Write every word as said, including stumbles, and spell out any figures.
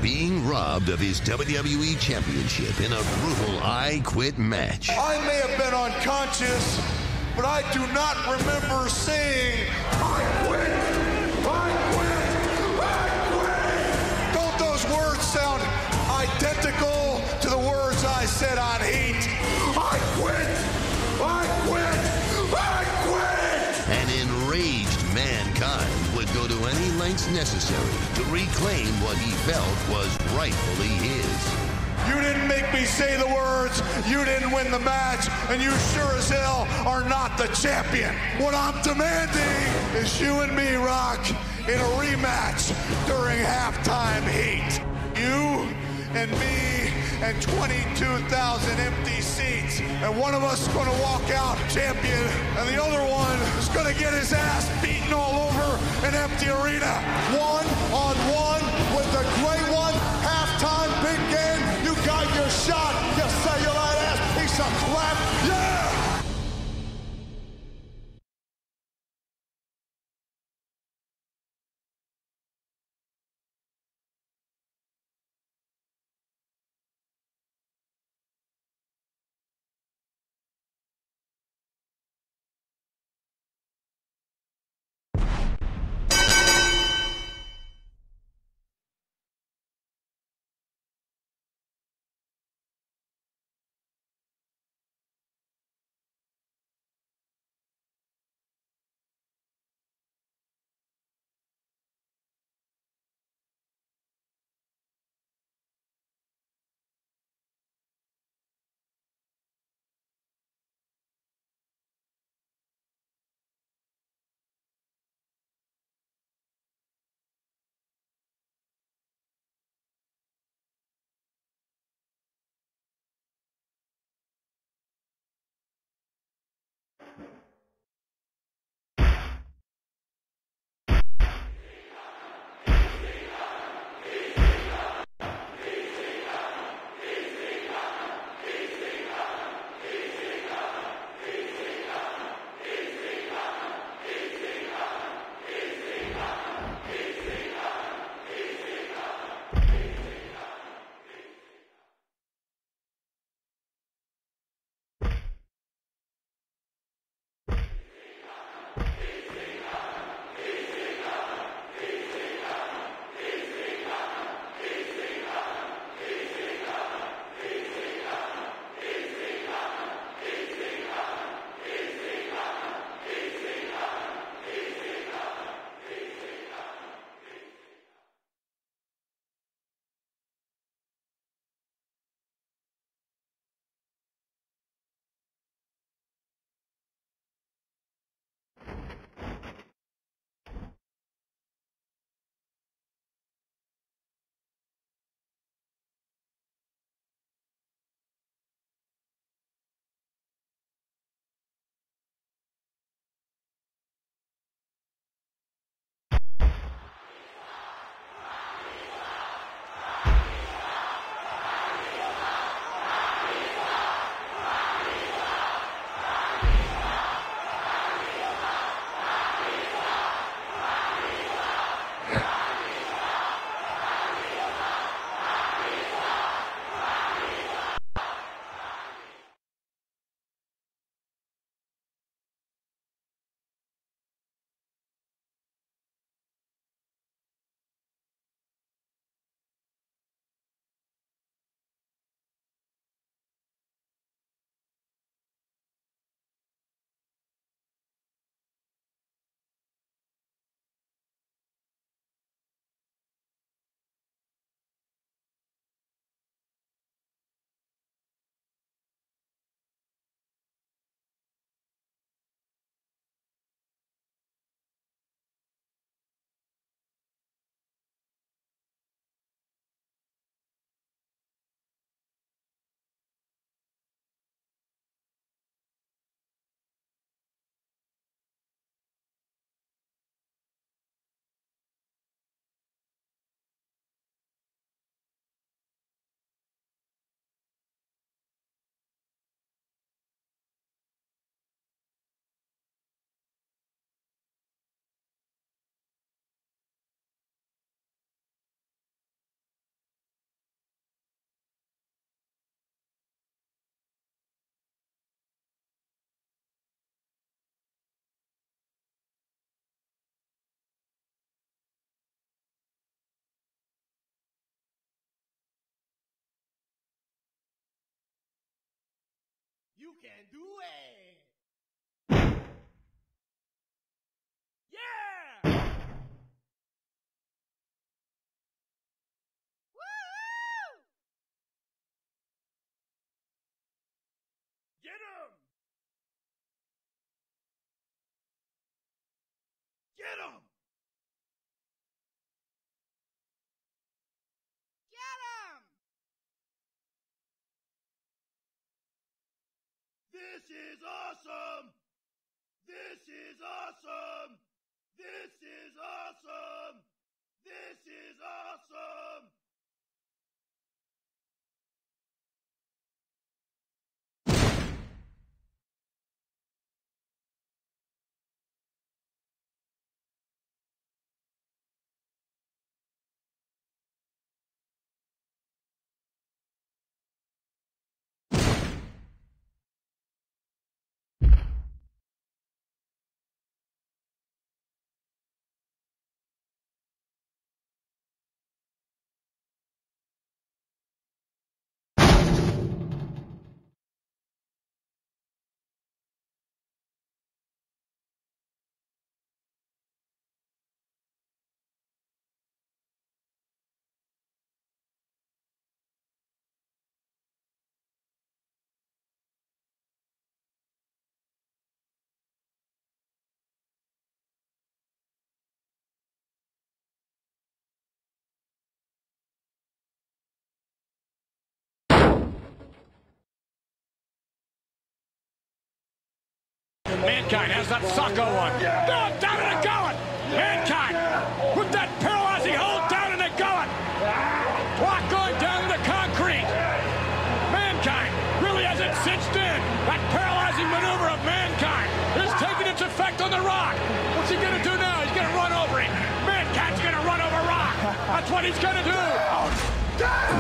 being robbed of his W W E Championship in a brutal I Quit match. I may have been unconscious, but I do not remember saying, I quit! I quit! I quit! Don't those words sound identical to the words I said on Heat? I quit! I quit! I quit! An enraged Mankind would go to any lengths necessary to reclaim what he felt was rightfully his. You didn't make me say the words, you didn't win the match, and you sure as hell are not the champion. What I'm demanding is you and me, Rock, in a rematch during halftime Heat. You and me and twenty-two thousand empty seats, and one of us is going to walk out champion, and the other one is going to get his ass beaten all over an empty arena. One on one with the great one, halftime big game. You got your shot, you cellulite ass piece of crap. Yeah! You can do it. Yeah! Woo! Get him! Get him! Get him! This is awesome! This is awesome! This is awesome! This is awesome! Mankind has that Socko one. Oh, down and it going. Mankind with that paralyzing hold down and it going. Rock going down to the concrete. Mankind really has it cinched in. That paralyzing maneuver of Mankind is taking its effect on the Rock. What's he going to do now? He's going to run over him. Mankind's going to run over Rock. That's what he's going to do.